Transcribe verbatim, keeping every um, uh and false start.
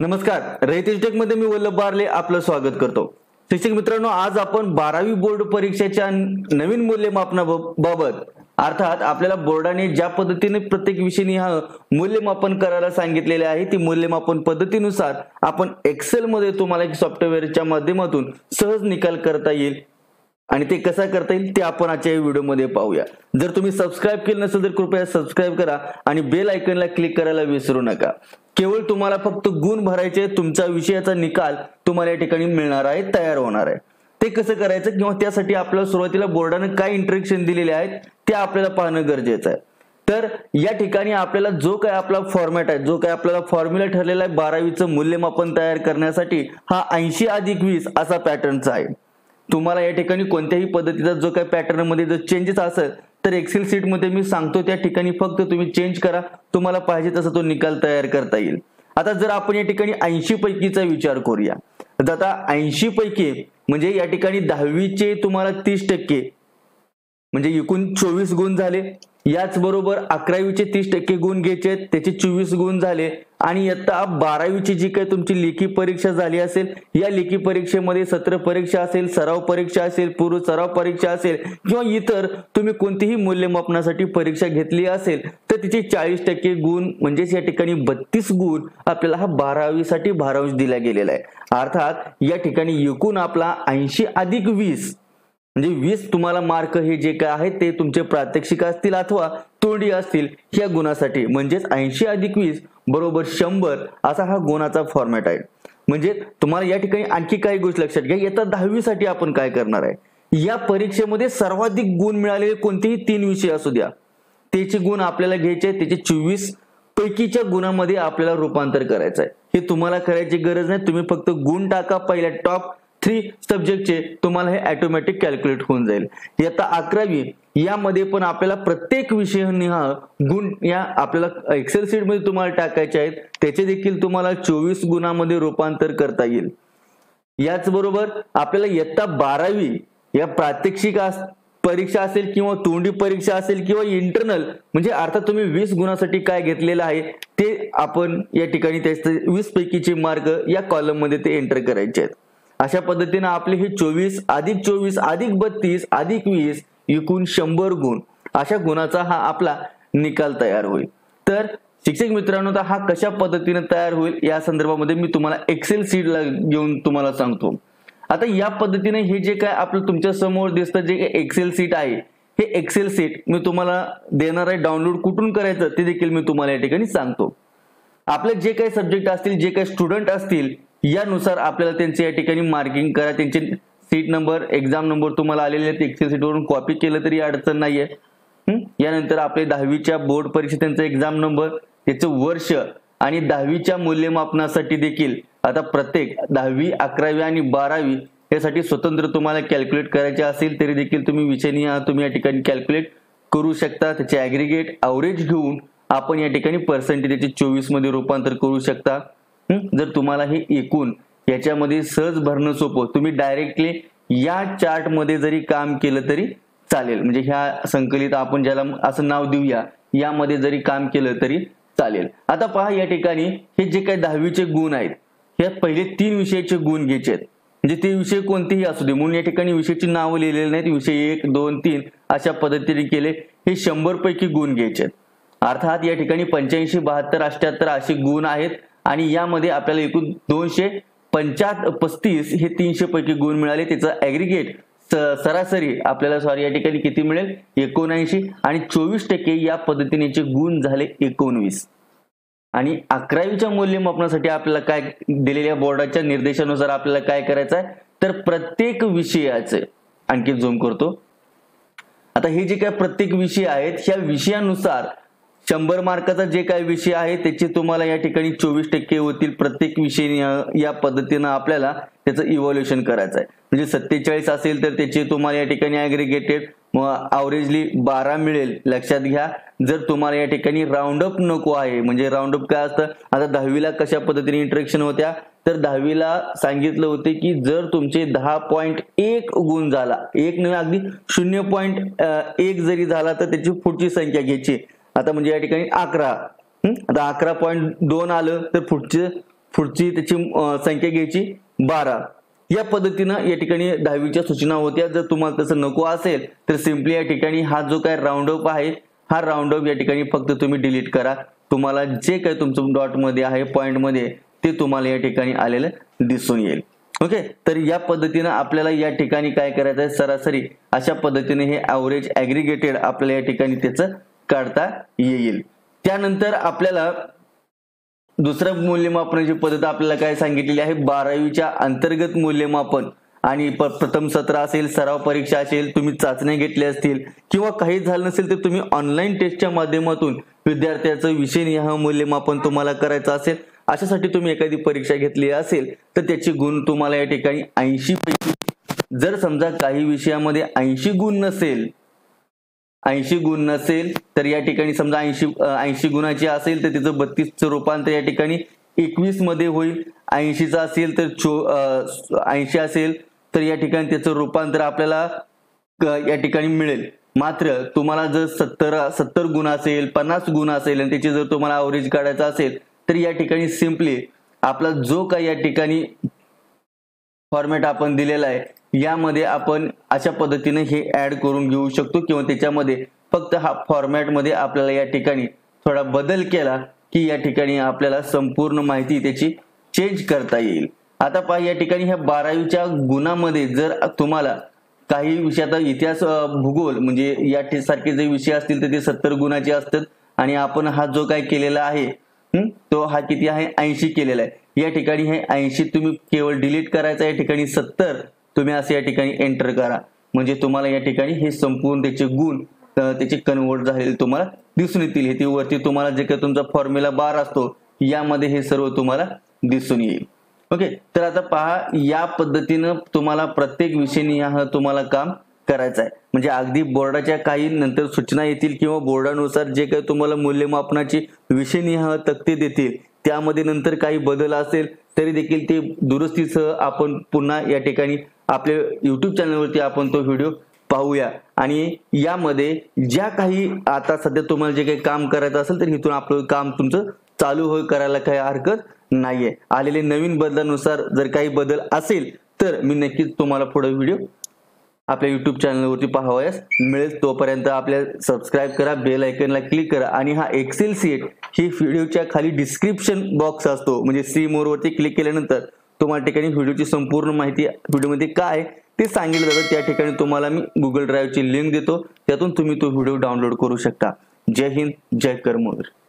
नमस्कार, रयत एज्युटेक मध्ये मी वल्लभ बारले आपलं स्वागत करतो। शिक्षक मित्रांनो, आज आपण बारावी बोर्ड परीक्षेच्या नवीन मूल्यमापनाबाबत अर्थात आपल्याला बोर्डाने ज्या पद्धतीने प्रत्येक विषयाने मूल्यमापन करायला सांगितलेले आहे ती मूल्यमापन पद्धतीनुसार आपण एक्सेल मध्ये तुम्हाला एक सॉफ्टवेअरच्या माध्यमातून सहज निकाल करता येईल आणि ते कसा करता येईल ते आपण आजच्या व्हिडिओमध्ये पाहूया। जर तुम्ही सबस्क्राइब केलं नसेल तर कृपया सबस्क्राइब करा आणि बेल आयकॉनला क्लिक करायला विसरू नका। केवळ तुम्हाला फक्त गुण भरायचे, तुमचा विषयाचा निकाल तुम्हाला या ठिकाणी मिळणार आहे, तयार होणार आहे। ते कसं करायचं किंवा त्यासाठी आपल्याला सुरुवातीला बोर्डाने काय इंस्ट्रक्शन दिलेले आहेत ते आपल्याला पाहणं गरजेचं आहे। तर या ठिकाणी आपल्याला जो काय आपला फॉर्मॅट आहे, जो काय आपल्याला फॉर्म्युला ठरलेला आहे बारावीचं मूल्यमापन तयार करण्यासाठी, हा ऐंशी अधिक वीस असा पॅटर्नचा आहे। तुम्हाला या ठिकाणी कोणत्याही पद्धतीचा जो काही पॅटर्न मध्ये जर चेंजेस असेल तर एक्सेल शीट मध्ये मी सांगतो त्या ठिकाणी फक्त तुम्ही चेंज करा, तुम्हाला पाहिजे तसा तो निकाल तयार करता येईल। आता जर आपण या ठिकाणी ऐंशी पैकीचा विचार करूया, तर आता ऐंशी पैकी म्हणजे या ठिकाणी दहावीचे तुम्हाला तीस टक्के म्हणजे एकूण चोवीस गुण झाले, याच बरोबर अकरावीचे तीस टक्के गुण घ्यायचे, त्याचे चोवीस गुण झाले आणि इयत्ता बारावीची जी काही तुमची लेखी परीक्षा झाली असेल, या लेखी परीक्षेमध्ये सत्र परीक्षा असेल, सराव परीक्षा असेल, पूर्व सराव परीक्षा असेल किंवा इतर तुम्ही कोणतीही मूल्यमापनासाठी परीक्षा घेतली असेल तर तिचे चाळीस टक्के गुण म्हणजे या ठिकाणी बत्तीस गुण आपल्याला हा बारावीसाठी भारांश दिला गेलेला आहे। अर्थात या ठिकाणी एकूण आपला ऐंशी अधिक वीस म्हणजे वीस तुम्हाला मार्क हे जे काय आहे ते तुमचे प्रात्यक्षिक असतील अथवा तोंडी असतील या गुणासाठी, म्हणजेच ऐंशी अधिक वीस बरोबर शंभर असा हा गुणाचा फॉर्मॅट आहे। म्हणजे तुम्हाला या ठिकाणी आणखी काही गोष्टी लक्षात घ्या, येत्या दहावी साठी आपण काय करणार आहे, या परीक्षेमध्ये सर्वाधिक गुण मिळालेले कोणतेही तीन विषय असू द्या त्याचे गुण आपल्याला घ्यायचे, त्याचे चोवीस पैकीच्या गुणामध्ये आपल्याला रूपांतर करायचं आहे। हे तुम्हाला करायची गरज नाही, तुम्ही फक्त गुण टाका पहिल्या टॉप थ्री सब्जेक्टचे, तुम्हाला हे ऑटोमॅटिक कॅल्क्युलेट होऊन जाईल। आता अकरावी यामध्ये पण आपल्याला प्रत्येक विषयानिहाय गुण या आपल्याला एक्सेल शीट मध्ये तुम्हाला टाकायचे आहेत, त्याचे देखील तुम्हाला चोवीस गुणामध्ये रूपांतर करता येईल। याच बरोबर आपल्याला इयत्ता बारावी या प्रात्यक्षिक परीक्षा असेल किंवा तोंडी परीक्षा असेल किंवा इंटरनल म्हणजे अर्थात तुम्ही वीस गुणासाठी काय घेतलेलं आहे ते आपण या ठिकाणी त्याचे वीस पैकीचे मार्क या कॉलम मध्ये ते एंटर करायचे आहेत। अशा पद्धतीने आपले हे चोवीस अधिक चोवीस अधिक बत्तीस अधिक वीस एकूण शंभर गुण अशा गुणाचा हा आपला निकाल तयार होईल। तर शिक्षक मित्रांनो, हा कशा पद्धतीने तयार होईल या संदर्भामध्ये मी तुम्हाला एक्सेल शीट ला घेऊन तुम्हाला सांगतो। आता या पद्धतीने हे जे काय आपलं तुमच्या समोर दिसतं जे एक्सेल शीट आहे, हे एक्सेल शीट मी तुम्हाला देणार आहे, डाउनलोड कुठून करायचं ते देखील मी तुम्हाला या ठिकाणी सांगतो। आपले जे काही सब्जेक्ट असतील, जे काही स्टुडंट असतील यानुसार आपल्याला त्यांचे या ठिकाणी मार्किंग करा, त्यांचे सीट नंबर, एक्झाम नंबर तुम्हाला आलेले आहेत एक्सेल शीट वरून कॉपी केलं तरी अडचण नाहीये। यानंतर आपले दहावीच्या बोर्ड परीक्षा त्यांचा एक्झाम नंबर, त्याचं वर्ष आणि दहावीच्या मूल्यमापनासाठी देखील आता प्रत्येक दहावी अकरावी आणि बारावी यासाठी स्वतंत्र तुम्हाला कॅल्क्युलेट करायचे असेल तरी देखील तुम्ही विषयनिहाय तुम्ही या ठिकाणी कॅल्क्युलेट करू शकता। त्याचे ॲग्रिगेट एव्हरेज घेऊन आपण या ठिकाणी पर्सेंटेजचे चोवीस मध्ये रूपांतर करू शकता। जर तुम्हाला हे एकूण याच्यामध्ये सहज भरणं सोपं, तुम्ही डायरेक्टली या चार्ट मध्ये जरी काम केलं तरी चालेल, म्हणजे ह्या संकलित आपण ज्याला असं नाव देऊया यामध्ये जरी काम केलं तरी चालेल। आता पहा या ठिकाणी हे जे काही दहावीचे गुण आहेत, यात पहिले तीन विषयाचे गुण घ्यायचे आहेत, म्हणजे ते विषय कोणतेही असू दे, म्हणून या ठिकाणी विषयाची नावं लिहिलेली नाहीत, विषय एक दोन तीन अशा पद्धतीने केले, हे शंभर पैकी गुण घ्यायचे आहेत। अर्थात या ठिकाणी पंच्याऐंशी बहात्तर अठ्याहत्तर असे गुण आहेत आणि यामध्ये आपल्याला एकूण दोनशे पंचाहत्तर पस्तीस हे तीनशे पैकी गुण मिळाले, त्याचं ॲग्रिगेट सरासरी आपल्याला सॉरी या ठिकाणी किती मिळेल एकोणऐंशी आणि चोवीस टक्के या पद्धतीने गुण झाले एकोणवीस। आणि अकरावीच्या मूल्यमापनासाठी आपल्याला काय दिलेल्या बोर्डाच्या निर्देशानुसार आपल्याला काय करायचं आहे, तर प्रत्येक विषयाचे आणखी झूम करतो, आता हे जे काय प्रत्येक विषय आहेत ह्या विषयानुसार शंभर मार्काचा जे काही विषय आहे त्याचे तुम्हाला या ठिकाणी चोवीस टक्के होतील प्रत्येक विषय, या पद्धतीने आपल्याला त्याचं इव्हॅल्युएशन करायचं आहे। म्हणजे सत्तेचाळीस असेल तर त्याचे तुम्हाला या ठिकाणी ॲग्रिगेटेड अवरेजली बारा मिळेल, लक्षात घ्या। जर तुम्हाला या ठिकाणी राऊंड अप नको आहे, म्हणजे राऊंड अप काय असतं, आता दहावीला कशा पद्धतीने इंट्रोडक्शन होत्या, तर दहावीला सांगितलं होते की जर तुमचे दहा पॉईंट एक गुण झाला, एक नव्हे अगदी शून्य पॉईंट एक जरी झाला तर त्याची पुढची संख्या घ्यायची। आता म्हणजे या ठिकाणी अकरा, आता अकरा पॉईंट दोन आलं तर पुढचे पुढची त्याची संख्या घ्यायची बारा. या पद्धतीनं या ठिकाणी दहावीच्या सूचना होत्या. जर तुम्हाला तसं नको असेल तर सिम्पली या ठिकाणी हा जो काय राऊंड अप आहे हा राऊंड अप या ठिकाणी फक्त तुम्ही डिलीट करा. तुम्हाला जे काही तुमचं डॉट मध्ये आहे पॉइंट मध्ये ते तुम्हाला या ठिकाणी आलेलं दिसून येईल. ओके, तर या पद्धतीनं आपल्याला या ठिकाणी काय करायचं आहे, सरासरी अशा पद्धतीने हे ॲव्हरेज ॲग्रिगेटेड आपल्याला या ठिकाणी त्याचं काढता येईल. त्यानंतर आपल्याला दुसरं मूल्यमापनाची पद्धत आपल्याला काय सांगितलेली आहे, बारावीच्या अंतर्गत मूल्यमापन आणि प्रथम सत्र असेल, सराव परीक्षा असेल, तुम्ही चाचण्या घेतल्या असतील किंवा काही झालं नसेल तर तुम्ही ऑनलाईन टेस्टच्या माध्यमातून विद्यार्थ्याचं विषयनिहाय मूल्यमापन तुम्हाला करायचं असेल, अशासाठी तुम्ही एखादी परीक्षा घेतली असेल तर त्याचे गुण तुम्हाला या ठिकाणी ऐंशी पैकी, जर समजा काही विषयामध्ये ऐंशी गुण नसेल ऐंशी गुण नसेल तर या ठिकाणी समजा ऐंशी ऐंशी गुणाची असेल तर तिचं बत्तीसचं रूपांतर या ठिकाणी एकवीस मध्ये होईल. ऐंशीचा असेल तर चो ऐंशी असेल तर या ठिकाणी त्याचं रूपांतर आपल्याला या ठिकाणी मिळेल. मात्र तुम्हाला जर सत्तर सत्तर गुण असेल, पन्नास गुण असेल आणि त्याची जर तुम्हाला ॲव्हरेज काढायचा असेल तर या ठिकाणी सिम्पली आपला जो काही या ठिकाणी फॉर्मॅट आपण दिलेला आहे यामध्ये आपण अशा पद्धतीने हे ऍड करून घेऊ शकतो किंवा त्याच्यामध्ये फक्त हा फॉर्मॅट मध्ये आपल्याला या ठिकाणी थोडा बदल केला की या ठिकाणी आपल्याला संपूर्ण माहिती त्याची चेंज करता येईल. आता पहा या ठिकाणी ह्या बारावीच्या गुणामध्ये जर तुम्हाला काही विषयाचा इतिहास, भूगोल म्हणजे या सारखे जे विषय असतील तर ते सत्तर गुणाचे असतात आणि आपण हा जो काय केलेला आहे तो हा किती आहे, ऐंशी केलेला आहे. या ठिकाणी हे ऐंशी तुम्ही केवळ डिलीट करायचं, या ठिकाणी सत्तर तुम्ही असं या ठिकाणी एंटर करा म्हणजे तुम्हाला या ठिकाणी हे संपूर्ण त्याचे गुण त्याचे कन्वर्ट झालेले तुम्हाला दिसून येतील. हे वरती तुम्हाला जे काही तुमचा फॉर्म्युला बार असतो यामध्ये हे सर्व तुम्हाला दिसून येईल. ओके, तर आता पहा या पद्धतीनं तुम्हाला प्रत्येक विषयनिहाय तुम्हाला काम करायचं आहे. म्हणजे अगदी बोर्डाच्या काही नंतर सूचना येतील किंवा बोर्डानुसार जे काही तुम्हाला मूल्यमापनाची विषयनिहाय तक्ते देतील त्यामध्ये नंतर काही बदल असेल तरी देखील ते दुरुस्तीसह आपण पुन्हा या ठिकाणी आपल्या युट्यूब चॅनलवरती आपण तो व्हिडिओ पाहूया. आणि यामध्ये ज्या काही आता सध्या तुम्हाला जे काही काम करायचं असेल तर इथून आपलं काम तुमचं चालू हो करायला काही हरकत नाहीये. आलेले नवीन बदलानुसार जर काही बदल असेल तर मी नक्कीच तुम्हाला पुढे व्हिडिओ आपल्या युट्यूब चॅनलवरती पाहावयास मिळेल. तोपर्यंत आपल्या सबस्क्राईब करा, बेल आयकनला क्लिक करा आणि हा एक्सेल सीट ही व्हिडिओच्या खाली डिस्क्रिप्शन बॉक्स असतो म्हणजे सी मोर वरती क्लिक केल्यानंतर तुम्हाला ठिकाणी व्हिडिओची संपूर्ण माहिती व्हिडिओमध्ये काय ते सांगितलं जातं. त्या ठिकाणी तुम्हाला मी गुगल ड्राईव्हची लिंक देतो, त्यातून तुम्ही तो व्हिडिओ डाउनलोड करू शकता. जय हिंद, जय कर्मवीर.